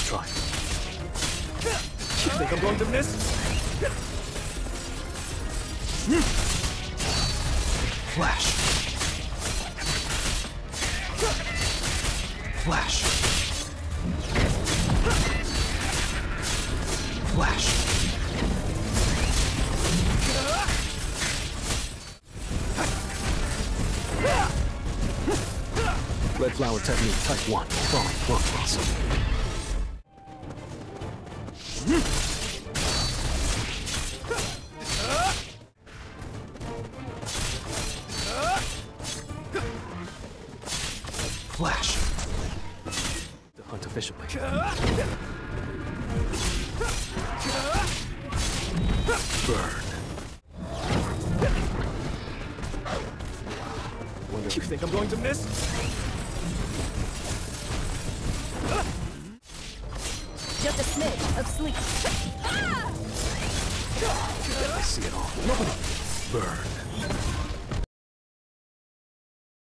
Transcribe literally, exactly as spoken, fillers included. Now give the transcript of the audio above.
try. You think I'm going to miss? Flash. Flash. Flash. Red flower technique, type one. Falling plum blossom. Flash. To hunt efficiently. Burn. Wonder, you think I'm going to miss? Just a smidge of sleep. I see it all. Nobody. Burn.